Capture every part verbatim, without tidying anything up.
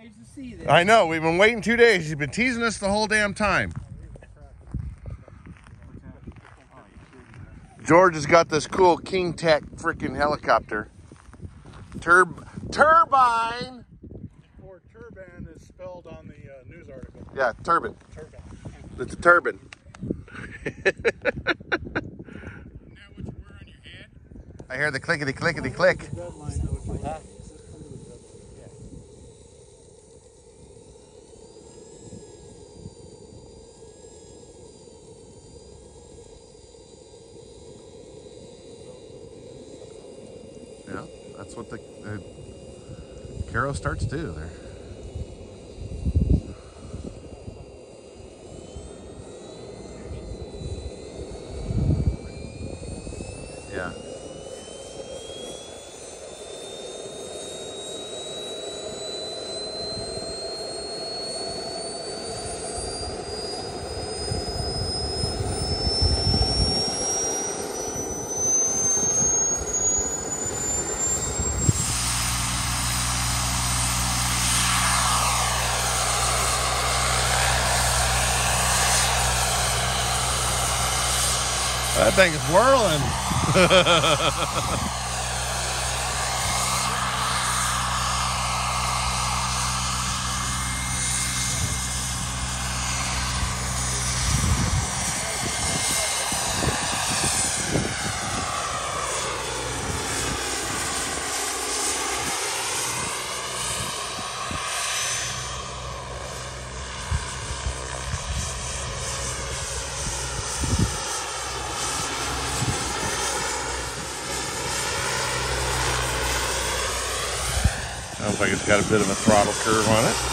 days to see this. I know. We've been waiting two days. He's been teasing us the whole damn time. George has got this cool Kingtech freaking helicopter. Turb turbine. Or turbine is spelled on the uh, news article. Yeah, turbine. Turbine. It's a turbine. I hear the clickety clickety click. Huh? Yeah, that's what the, the Caro starts do there. Yeah. That thing is whirling. Sounds like it's got a bit of a throttle curve on it.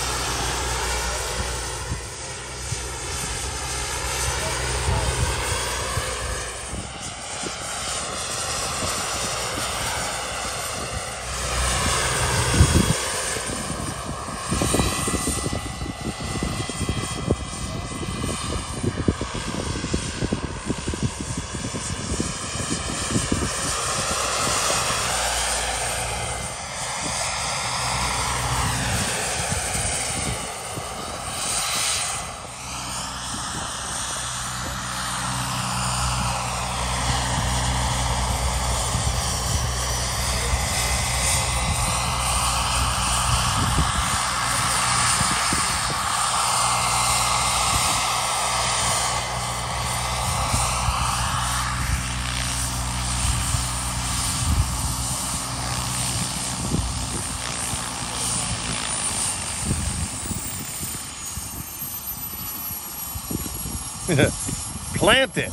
Plant it.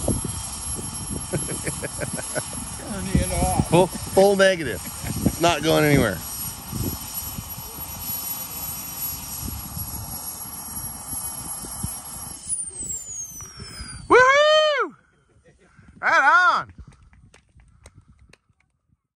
Turn it off. Full, full negative. It's not going anywhere.